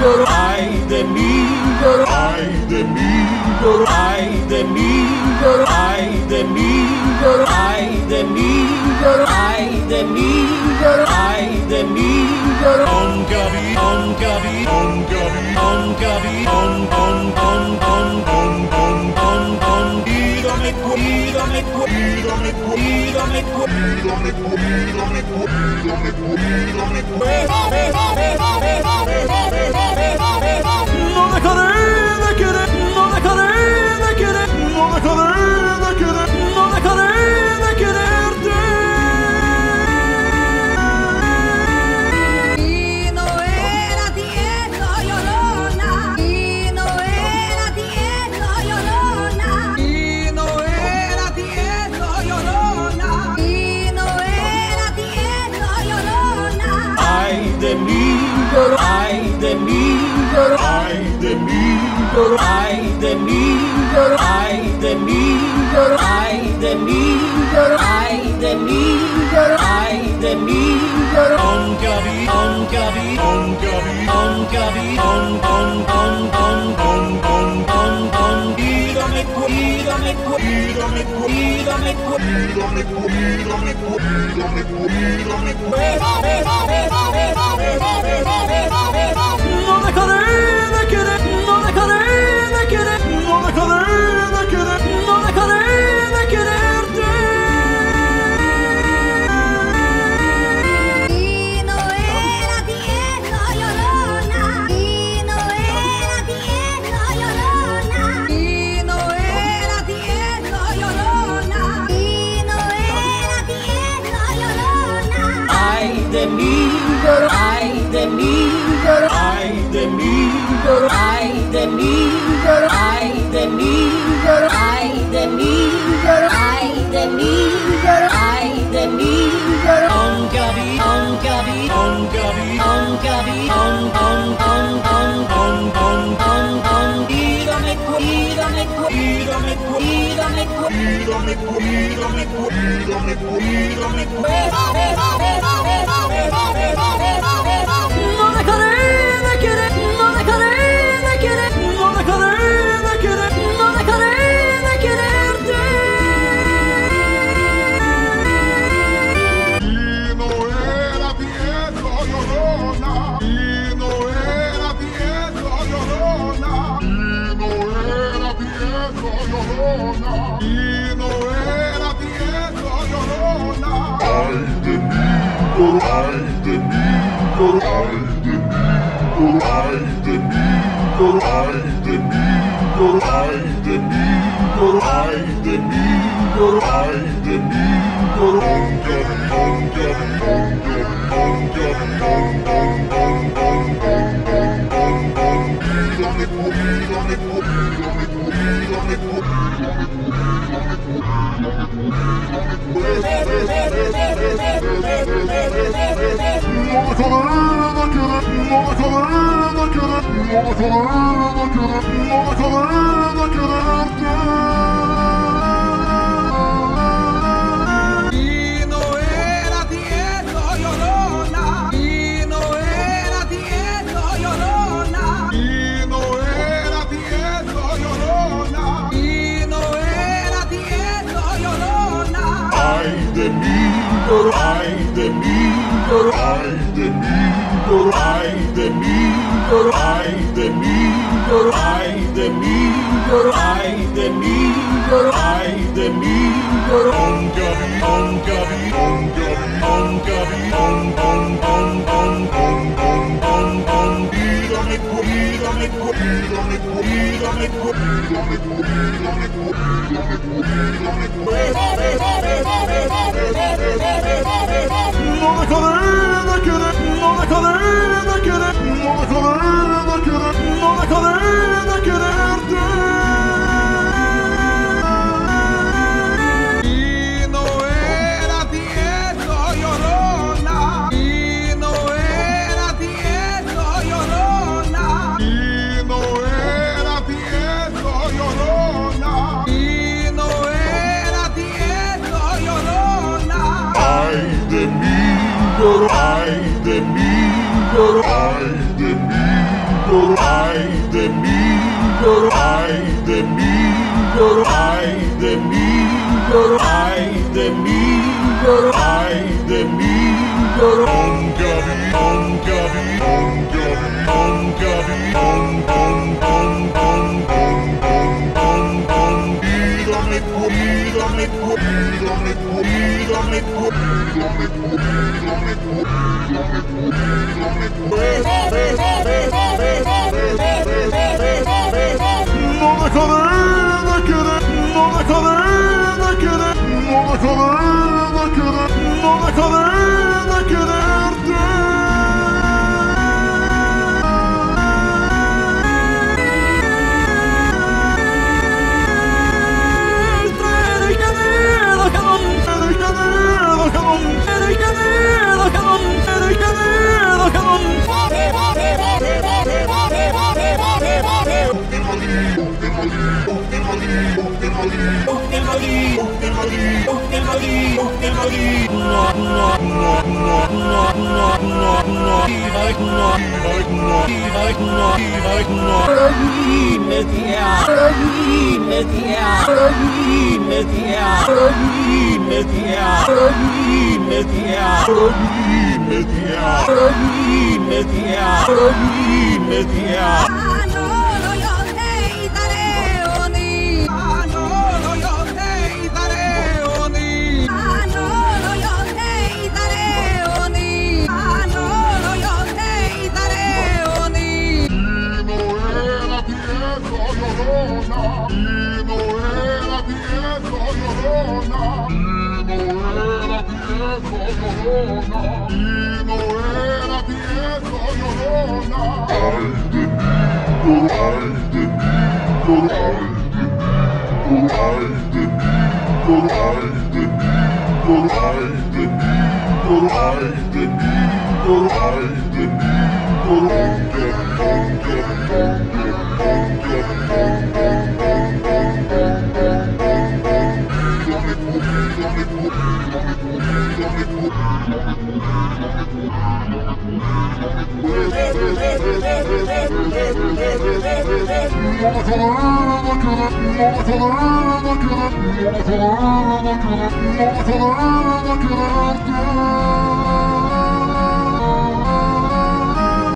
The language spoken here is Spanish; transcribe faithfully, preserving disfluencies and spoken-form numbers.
lloro, ay de mí, lloro, ay de mí, lloro, ay de mí, lloro, ay de mí, lloro, ay de mí, lloro, ay de mí, lloro, ay de mí, lloro. Onkabi, onkabi, onkabi, onkabi, on, on, on, on, on, on, on, on. Ídame, ídame, ídame, ídame, ídame, ídame, no dejaré de querer, no dejaré de querer, no dejaré de querer, no dejaré de quererte. Y no era tierno, llorona, y no era tierno, llorona, y no era tierno, llorona, y no era tierno, llorona. Ay de mí, lloro, ay de mí, lloro, ay de mí, lloro, ay de mí, lloro, ay de mí, lloro, ay de mí, lloro, ay de mí, lloro, ay de mí, lloro. Onkabi, onkabi, onkabi, onkabi, on, on, on, on, on, on, on, on. Ídame, ídame, ídame, ídame, ídame, ídame, ídame, no dejaré de querer, no dejaré de querer, no dejaré de querer, no dejaré de quererte. Y no era tierno, llorona, y no era tierno, llorona, y no era tierno, llorona, y no era tierno, llorona. Ay de mí, lloro, ay de mí, lloro, ay de mí, lloro, ay de mí, lloro, ay de mí, lloro, ay de mí, lloro, ay de mí, lloro, ay de mí, lloro. Onkabi, onkabi, onkabi, onkabi, on, on, on, on, on, on, on, on. Ídame, ídame, ídame, ídame, ídame, ídame, ídame, no dejaré de querer, no dejaré de querer, no dejaré de querer, no dejaré de quererte. Y no era tierno, llorona, y no era tierno, llorona, y no era tierno, llorona, y no era tierno, llorona. Ay de mí, ay de mí, ay de mí, ay de mí, ay de mí, ay de mí, ay de mí, ay de mí, onkabi, onkabi, onkabi, onkabi, on, on, on, on, on, on, on. Ídame, ídame, ídame, ídame, no dejaré de querer, no dejaré de querer, no dejaré de querer, no dejaré de quererte. Y no era tierno, llorona, y no era tierno, llorona, y no era tierno, llorona, y no era tierno, llorona. Ay de mí, lloro, ay de mí, lloro, ay de mí, lloro, ay de mí, lloro, ay de mí, lloro, ay de mí, lloro, ay de mí, lloro, ay de mí, lloro. Onkabi, onkabi, onkabi, onkabi, on, on, on, on, on, on, on, on. Ídame, ídame, ídame, ídame, ídame, no dejaré de querer, no dejaré de querer, no dejaré de querer, no dejaré de quererte. Y no era tierno, llorona, y no era tierno, llorona, y no era tierno, llorona, y no era tierno, llorona. Ay de mí, lloro, ay de mí, lloro, ay de mí, ay de mí, ay de mí, ay de mí, ay de mí, ay de mí, ongavi, ongavi, ongavi, ongavi, on, on, on, on, on, on, on, on, idame, idame, idame, idame, no dejaré de querer, no dejaré de querer, no dejaré de querer, no dejaré de quererte. No